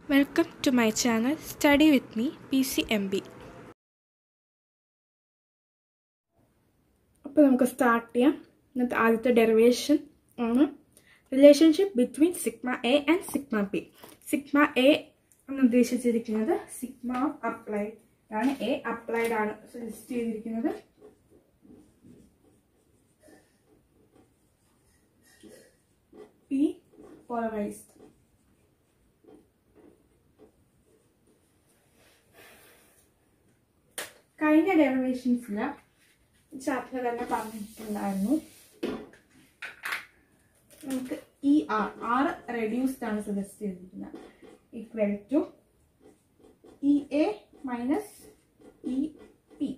Welcome to my channel Study with me PCMB. അപ്പോൾ നമുക്ക് start ചെയ്യാം. ഇന്നത്തെ ആദ്യത്തെ ഡെറിവേഷൻ ആണ് relationship between sigma A and sigma P. Sigma A എന്ന് ഉദ്ദേശിച്ചിരിക്കുന്നത് സിഗ്മ ഓഫ് അപ്ലൈഡ് ആണ്. എ അപ്ലൈഡ് ആണ് ലിസ്റ്റ് ചെയ്തിരിക്കുന്നത്. P polarised. കഴിഞ്ഞ ഡെറിവേഷൻസിൽ ചാപ്റ്റർ തന്നെ പറഞ്ഞിട്ടുണ്ടായിരുന്നു. നമുക്ക് ഈ ആർ റെഡ്യൂസ്ഡ് ആണ് സജസ്റ്റ് ചെയ്തിരിക്കുന്നത്. Equal to E A minus E P.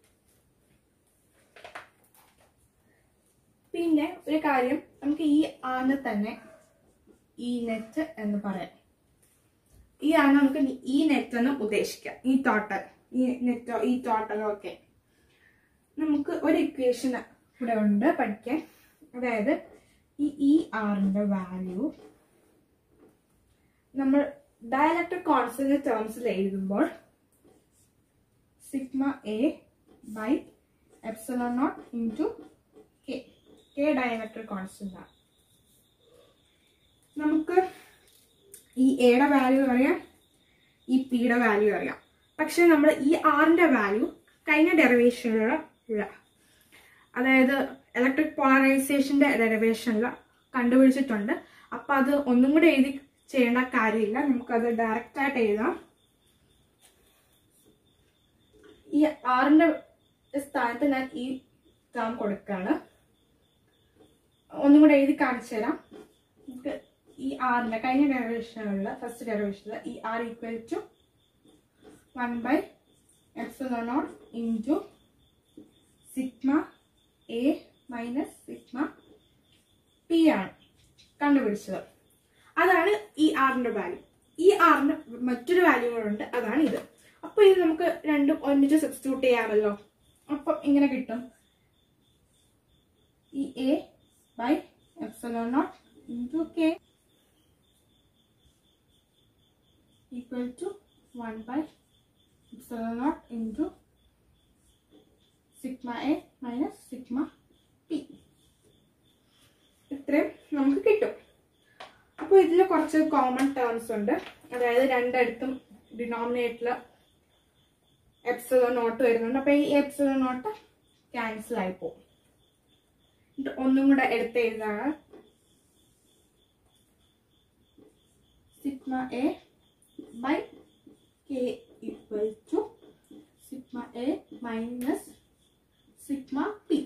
പിന്നെ ഒരു കാര്യം, നമുക്ക് ഈ ആറിന് തന്നെ ഇ നെറ്റ് എന്ന് പറയാം. ഈ ആണ് നമുക്ക് ഈ നെറ്റ് എന്ന് ഉദ്ദേശിക്കാം. ഈ ടോട്ടൽ, ഈ നെറ്റോ ഈ ടോട്ടലോ ഒക്കെ നമുക്ക് ഒരു ഇക്വേഷൻ ഇവിടെ ഉണ്ട് പഠിക്കാൻ. അതായത് ഈ ആറിന്റെ വാല്യൂ നമ്മൾ ഡയലക്ട്രിക് കോൺസ്റ്റന്റ് ടേംസിൽ എഴുതുമ്പോൾ sigma A by epsilon nought into K. K dielectric constant ആണ്. നമുക്ക് ഈ എയുടെ വാല്യൂ അറിയാം, ഈ പിയുടെ വാല്യൂ അറിയാം. പക്ഷെ നമ്മൾ ഈ ആറിന്റെ വാല്യൂ കഴിഞ്ഞ ഡെറിവേഷനിലുള്ള അതായത് ഇലക്ട്രിക് പോളറൈസേഷന്റെ ഡെറിവേഷനിൽ കണ്ടുപിടിച്ചിട്ടുണ്ട്. അപ്പം അത് ഒന്നും കൂടെ എഴുതി ചെയ്യേണ്ട കാര്യമില്ല, നമുക്കത് ഡയറക്റ്റ് ആയിട്ട് എഴുതാം. ഈ ആറിന്റെ സ്ഥാനത്ത് ഞാൻ ഈ ടേം കൊടുക്കുകയാണ്. ഒന്നും കൂടെ എഴുതി കാണിച്ചു തരാം. നമുക്ക് ഈ ആറിന്റെ കഴിഞ്ഞ ഡെറിവേഷനിലുള്ള ഫസ്റ്റ് ഡെറിവേഷനിൽ ഈ R equal to 1 by epsilon naught into sigma a minus sigma p ആണ് കണ്ടുപിടിച്ചത്. അതാണ് ഈ ആറിന്റെ വാല്യൂ. ഈ ആറിന് മറ്റൊരു വാല്യൂ കൂടെ, അതാണ് ഇത്. അപ്പൊ ഇത് നമുക്ക് രണ്ടും ഒന്നിച്ച് സബ്സ്റ്റിറ്റ്യൂട്ട് ചെയ്യാമല്ലോ. അപ്പം ഇങ്ങനെ കിട്ടും. ഈ A by epsilon nought into K equal to 1 by epsilon naught into sigma a minus sigma p. ഇത്രയും നമുക്ക് കിട്ടും. അപ്പോൾ ഇതിൽ കുറച്ച് കോമൺ ടേംസ് ഉണ്ട്. അതായത് രണ്ടിടത്തും ഡിനോമിനേറ്ററിൽ എപ്സിലോൺ നോട്ട് വരുന്നുണ്ട്. അപ്പോൾ ഈ എപ്സിലോൺ നോട്ട് ക്യാൻസൽ ആയി പോകും. ഒന്നും കൂടെ എടുത്ത് എഴുതാണ്. Sigma A by K equal to sigma a minus sigma p.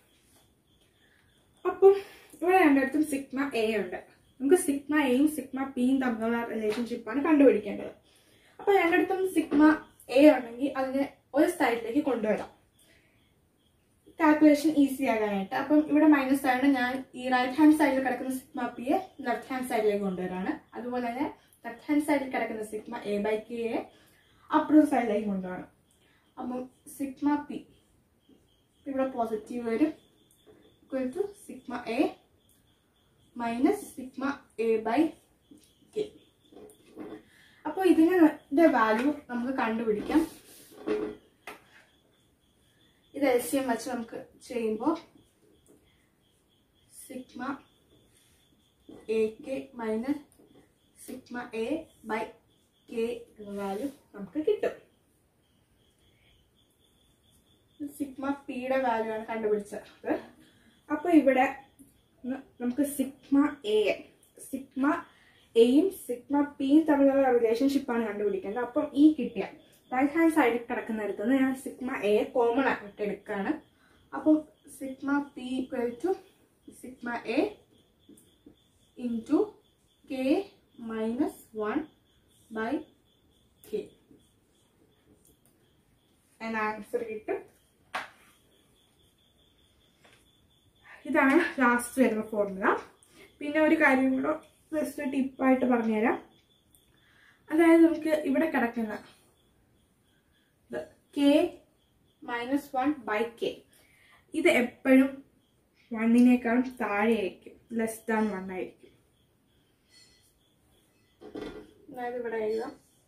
അപ്പം ഇവിടെ രണ്ടിടത്തും സിഗ്മ എ ഉണ്ട്. നമുക്ക് സിഗ്മ എയും സിഗ്മ പിയും തമ്മിലുള്ള റിലേഷൻഷിപ്പാണ് കണ്ടുപിടിക്കേണ്ടത്. അപ്പൊ രണ്ടിടത്തും സിഗ്മ എ ഉണ്ടെങ്കിൽ അതിനെ ഒരു സൈഡിലേക്ക് കൊണ്ടുവരാം, കാൽക്കുലേഷൻ ഈസി ആകാനായിട്ട്. അപ്പം ഇവിടെ മൈനസ് ആണ്. ഞാൻ ഈ റൈറ്റ് ഹാൻഡ് സൈഡിൽ കിടക്കുന്ന സിഗ്മ പിയെ ലെഫ്റ്റ് ഹാൻഡ് സൈഡിലേക്ക് കൊണ്ടുവരാണ്. അതുപോലെ തന്നെ ലെഫ്റ്റ് ഹാൻഡ് സൈഡിൽ കിടക്കുന്ന സിഗ്മ എ ബൈ കെ അപ്പുറത്തെ സൈഡിലേക്ക് കൊണ്ടുപോകണം. അപ്പം സിഗ്മ പി ഇവിടെ പോസിറ്റീവ് വരും, equal to sigma A minus sigma A by K. അപ്പോൾ ഇതിന്റെ വാല്യൂ നമുക്ക് കണ്ടുപിടിക്കാം. ഇത് എൽസിയം വെച്ച് നമുക്ക് ചെയ്യുമ്പോൾ sigma A K minus sigma A by K എന്ന വാല്യൂ നമുക്ക് കിട്ടും. സിഗ്മ പിയുടെ വാല്യൂ ആണ് കണ്ടുപിടിച്ചത്. അപ്പൊ ഇവിടെ നമുക്ക് സിഗ്മ എയും സിഗ്മ പിയും തമ്മിലുള്ള റിലേഷൻഷിപ്പാണ് കണ്ടുപിടിക്കേണ്ടത്. അപ്പം ഈ കിട്ടിയ റൈറ്റ് ഹാൻഡ് സൈഡിൽ കിടക്കുന്നിടത്തുനിന്ന് ഞാൻ സിഗ്മ എ കോമൺ ആയിട്ട് എടുക്കുകയാണ്. അപ്പം sigma P equal to sigma A into K minus 1 by k. Answer കിട്ടും. ഇതാണ് ലാസ്റ്റ് വരുന്ന ഫോർമുല. പിന്നെ ഒരു കാര്യം കൂടെ ജസ്റ്റ് ടിപ്പായിട്ട് പറഞ്ഞുതരാം. അതായത് നമുക്ക് ഇവിടെ കിടക്കുന്ന കെ മൈനസ് 1 by k ഇത് എപ്പോഴും 1-നേക്കാളും താഴെ ആയിരിക്കും, ലെസ് ദാൻ 1 ആയിരിക്കും. അതായത് ഇവിടെ എഴുതാം.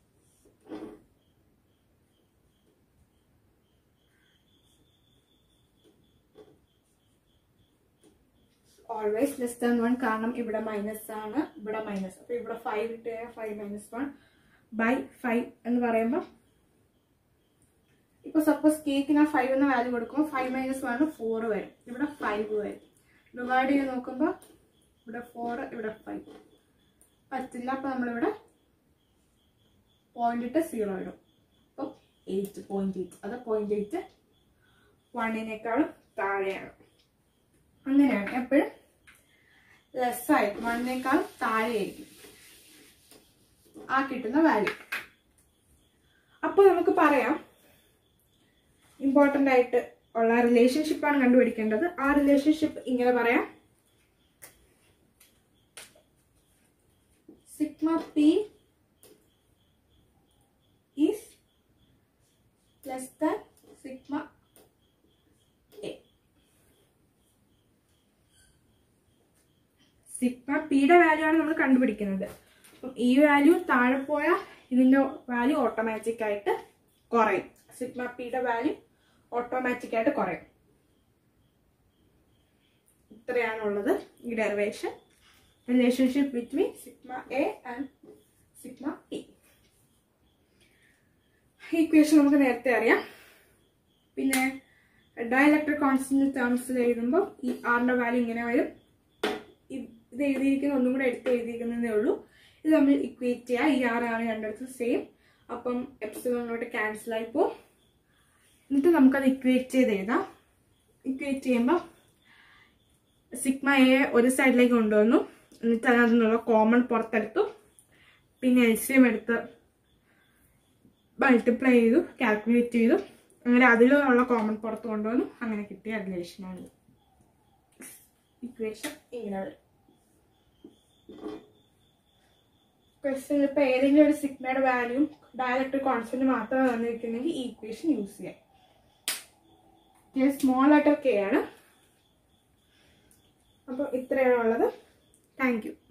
ഓൾവേസ് ലെസ് ദാൻ 1 കാരണം ഇവിടെ മൈനസ് ആണ്, ഇവിടെ മൈനസ്. അപ്പോൾ ഇവിടെ 5 ഇട്ട് 5 - 1 by 5 എന്ന് പറയുമ്പോൾ ഇപ്പോൾ സപ്പോസ് കേക്ക് ഞാൻ 5 എന്ന വാല്യൂ കൊടുക്കുമ്പോൾ 5 - 1 4 വരും, ഇവിടെ 5 വരും. ഡിവൈഡ് ചെയ്ത് നോക്കുമ്പോൾ ഇവിടെ 4 ഇവിടെ 5 പറ്റില്ല. അപ്പോൾ നമ്മളിവിടെ 0 ഇട്ട് 0 ഇടും. അപ്പോൾ 8.8, അത് 0.8 1-നേക്കാളും താഴെയാണ്. അങ്ങനെയാണ് എപ്പോഴും ലെസ്സായി 1-നേക്കാൾ താഴെയായിരിക്കും ആ കിട്ടുന്ന വാല്യൂ. അപ്പോൾ നമുക്ക് പറയാം ഇമ്പോർട്ടൻ്റ് ആയിട്ട് ഉള്ള റിലേഷൻഷിപ്പാണ് കണ്ടുപിടിക്കേണ്ടത്. ആ റിലേഷൻഷിപ്പ് ഇങ്ങനെ പറയാം: sigma P is less than sigma A. Sigma പിയുടെ വാല്യൂ ആണ് നമ്മൾ കണ്ടുപിടിക്കുന്നത്. അപ്പം ഈ വാല്യൂ താഴെ പോയാൽ ഇതിൻ്റെ വാല്യൂ ഓട്ടോമാറ്റിക്കായിട്ട് കുറയും. സിഗ്മ പിയുടെ വാല്യൂ ഓട്ടോമാറ്റിക്കായിട്ട് കുറയും. ഇത്രയാണുള്ളത് ഈ derivation, relationship between sigma A and sigma P. ഈ ഇക്വേഷൻ നമുക്ക് നേരത്തെ അറിയാം. പിന്നെ ഡയലക്ട്രിക് കോൺസ്റ്റന്റ് ടേംസിൽ എഴുതുമ്പോൾ ഈ ആറിൻ്റെ വാല്യൂ ഇങ്ങനെ വരും. ഇത് എഴുതിയിരിക്കുന്ന ഒന്നും കൂടെ എടുത്ത് എഴുതിയിരിക്കുന്നതേ ഉള്ളൂ. ഇത് നമ്മൾ ഇക്വേറ്റ് ചെയ്യുക. ഈ ആറാണ് രണ്ടിടത്തും സെയിം. അപ്പം എപ്സിലോണിലോട്ട് ക്യാൻസൽ ആയിപ്പോൾ എന്നിട്ട് നമുക്കത് ഇക്വേറ്റ് ചെയ്ത് എഴുതാം. ഇക്വേറ്റ് ചെയ്യുമ്പോൾ സിഗ്മ എ ഒരു സൈഡിലേക്ക് കൊണ്ടുവന്നു, എന്നിട്ട് അതിനകത്ത് നിന്നുള്ള കോമൺ പുറത്തെടുത്തു, പിന്നെ എൽസിയം എടുത്ത് മൾട്ടിപ്ലൈ ചെയ്തു, കാൽക്കുലേറ്റ് ചെയ്തു, അങ്ങനെ അതിലുള്ള കോമൺ പുറത്ത് കൊണ്ടുവന്നു. അങ്ങനെ കിട്ടിയ റിലേഷനാണ് ഇക്വേഷൻ. ഇങ്ങനെ വരും. ക്വസ്റ്റ്യൻ ഇപ്പോൾ ഏതെങ്കിലും ഒരു സിഗ്മയുടെ വാല്യൂ ഡയലക്ട്രിക് കോൺസ്റ്റന്റ് മാത്രമേ തന്നിരിക്കുന്നെങ്കിൽ ഈ ഇക്വേഷൻ യൂസ് ചെയ്യാം. സ്മോൾ ലെറ്റർ കെ ആണ്. അപ്പോൾ ഇത്രയാണ് ഉള്ളത്. Thank U.